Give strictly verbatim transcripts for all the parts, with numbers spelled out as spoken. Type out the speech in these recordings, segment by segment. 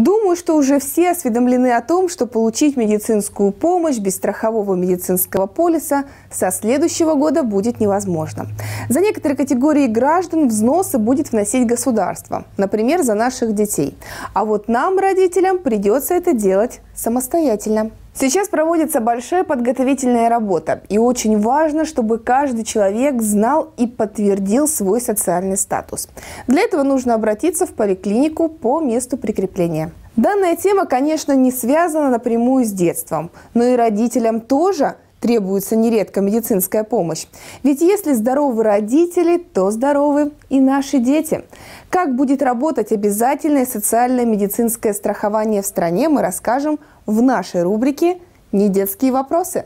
Думаю, что уже все осведомлены о том, что получить медицинскую помощь без страхового медицинского полиса со следующего года будет невозможно. За некоторые категории граждан взносы будет вносить государство, например, за наших детей. А вот нам, родителям, придется это делать самостоятельно. Сейчас проводится большая подготовительная работа, и очень важно, чтобы каждый человек знал и подтвердил свой социальный статус. Для этого нужно обратиться в поликлинику по месту прикрепления. Данная тема, конечно, не связана напрямую с детством, но и родителям тоже требуется нередко медицинская помощь. Ведь если здоровы родители, то здоровы и наши дети. Как будет работать обязательное социальное медицинское страхование в стране, мы расскажем в нашей рубрике «Недетские вопросы».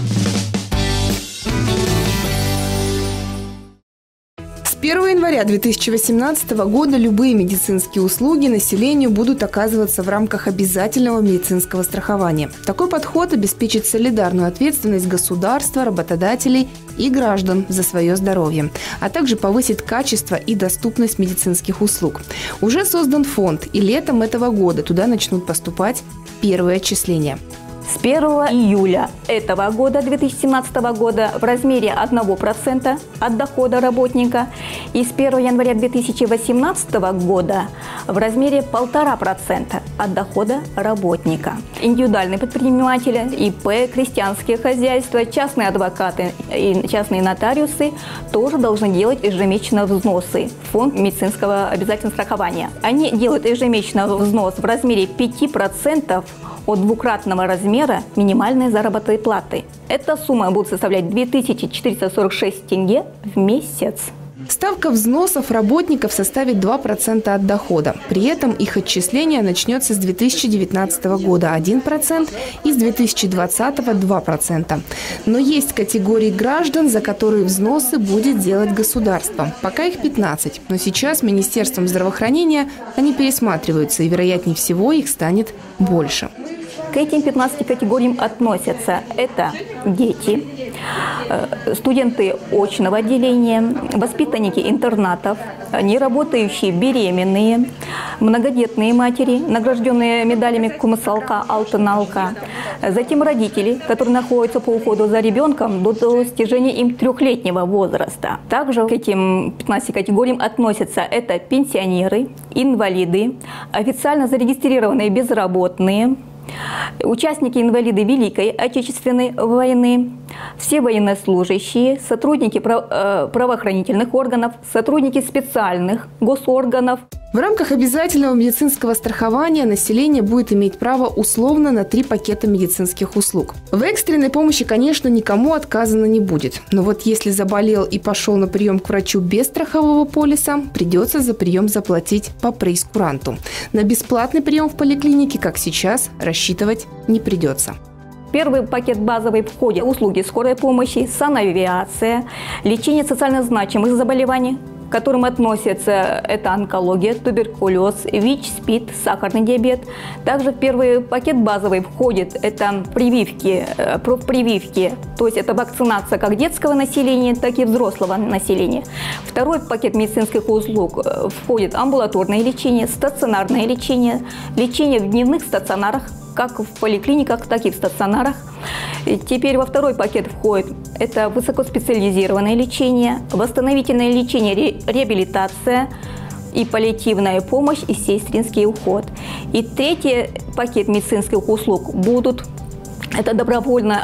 С первого января две тысячи восемнадцатого года любые медицинские услуги населению будут оказываться в рамках обязательного медицинского страхования. Такой подход обеспечит солидарную ответственность государства, работодателей и граждан за свое здоровье, а также повысит качество и доступность медицинских услуг. Уже создан фонд, и летом этого года туда начнут поступать первые отчисления. С первого июля этого года, две тысячи семнадцатого года, в размере одного процента от дохода работника, и с первого января две тысячи восемнадцатого года в размере полтора процента от дохода работника. Индивидуальные предприниматели, ИП, крестьянские хозяйства, частные адвокаты и частные нотариусы тоже должны делать ежемесячно взносы в фонд медицинского обязательного страхования. Они делают ежемесячно взнос в размере пяти процентов от двукратного размера минимальной заработной платы. Эта сумма будет составлять две тысячи четыреста сорок шесть тенге в месяц. Ставка взносов работников составит два процента от дохода. При этом их отчисление начнется с две тысячи девятнадцатого года – один процент и с две тысячи двадцатого – два процента. Но есть категории граждан, за которые взносы будет делать государство. Пока их пятнадцать, но сейчас Министерством здравоохранения они пересматриваются, и, вероятнее всего, их станет больше. К этим пятнадцати категориям относятся это дети, студенты очного отделения, воспитанники интернатов, неработающие беременные, многодетные матери, награжденные медалями Кумысалка, Алтыналка, затем родители, которые находятся по уходу за ребенком до достижения им трехлетнего возраста. Также к этим пятнадцати категориям относятся это пенсионеры, инвалиды, официально зарегистрированные безработные, участники инвалиды Великой Отечественной войны, все военнослужащие, сотрудники правоохранительных органов, сотрудники специальных госорганов. В рамках обязательного медицинского страхования население будет иметь право условно на три пакета медицинских услуг. В экстренной помощи, конечно, никому отказано не будет. Но вот если заболел и пошел на прием к врачу без страхового полиса, придется за прием заплатить по прейскуранту. На бесплатный прием в поликлинике, как сейчас, рассчитывать не придется. Первый пакет базовый входит услуги скорой помощи, санавиация, лечение социально значимых заболеваний, к которым относятся это онкология, туберкулез, ВИЧ, СПИД, сахарный диабет. Также в первый пакет базовый входит это прививки, профпрививки, то есть это вакцинация как детского населения, так и взрослого населения. Второй пакет медицинских услуг входит амбулаторное лечение, стационарное лечение, лечение в дневных стационарах, как в поликлиниках, так и в стационарах. И теперь во второй пакет входит это высокоспециализированное лечение, восстановительное лечение, ре, реабилитация и паллиативная помощь и сестринский уход. И третий пакет медицинских услуг будут это добровольно,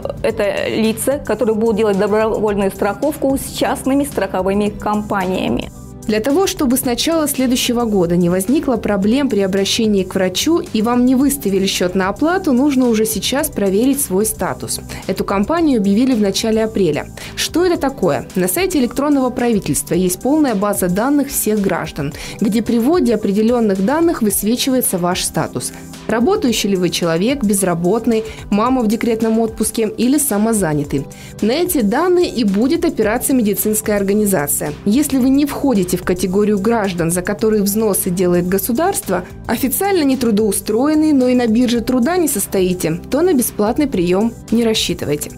это лица, которые будут делать добровольную страховку с частными страховыми компаниями. Для того, чтобы с начала следующего года не возникло проблем при обращении к врачу и вам не выставили счет на оплату, нужно уже сейчас проверить свой статус. Эту кампанию объявили в начале апреля. Что это такое? На сайте электронного правительства есть полная база данных всех граждан, где при вводе определенных данных высвечивается ваш статус. Работающий ли вы человек, безработный, мама в декретном отпуске или самозанятый. На эти данные и будет опираться медицинская организация. Если вы не входите в категорию граждан, за которые взносы делает государство, официально не трудоустроенный, но и на бирже труда не состоите, то на бесплатный прием не рассчитывайте.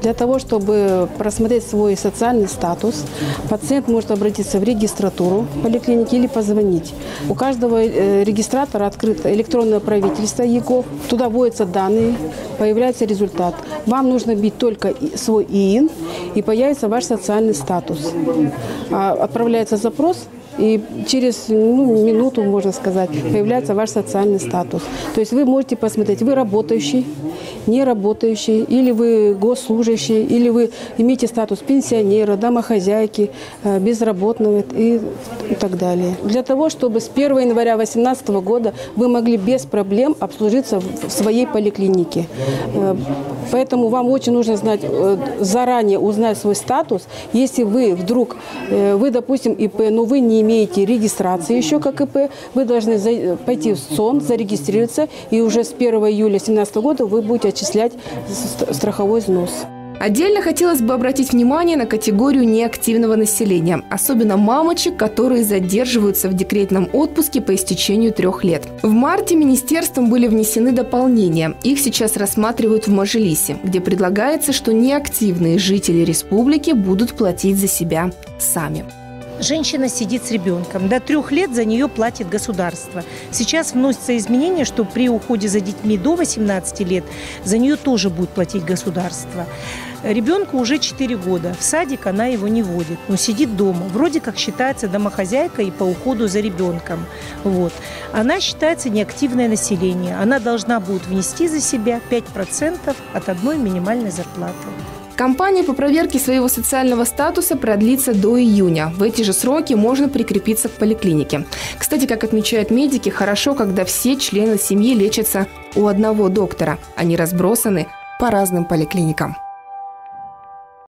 Для того, чтобы просмотреть свой социальный статус, пациент может обратиться в регистратуру поликлиники или позвонить. У каждого регистратора открыто электронное правительство ЕГОВ. Туда вводятся данные, появляется результат. Вам нужно бить только свой ИИН, и появится ваш социальный статус. Отправляется запрос, и через ну, минуту, можно сказать, появляется ваш социальный статус. То есть вы можете посмотреть, вы работающий, не работающий, или вы госслужащий, или вы имеете статус пенсионера, домохозяйки, безработного и, и так далее. Для того, чтобы с первого января две тысячи восемнадцатого года вы могли без проблем обслужиться в своей поликлинике. Поэтому вам очень нужно знать, заранее узнать свой статус. Если вы вдруг, вы, допустим, ИП, но вы не имеете регистрации еще как ИП, вы должны пойти в СОН, зарегистрироваться, и уже с первого июля две тысячи семнадцатого года вы будете отчислять страховой взнос. Отдельно хотелось бы обратить внимание на категорию неактивного населения, особенно мамочек, которые задерживаются в декретном отпуске по истечению трех лет. В марте министерством были внесены дополнения. Их сейчас рассматривают в Мажилисе, где предлагается, что неактивные жители республики будут платить за себя сами. Женщина сидит с ребенком. До трех лет за нее платит государство. Сейчас вносятся изменения, что при уходе за детьми до восемнадцати лет за нее тоже будет платить государство. Ребенку уже четыре года. В садик она его не водит, но сидит дома. Вроде как считается домохозяйкой по уходу за ребенком. Вот. Она считается неактивное население. Она должна будет внести за себя пять процентов от одной минимальной зарплаты. Кампания по проверке своего социального статуса продлится до июня. В эти же сроки можно прикрепиться к поликлинике. Кстати, как отмечают медики, хорошо, когда все члены семьи лечатся у одного доктора. Они разбросаны по разным поликлиникам.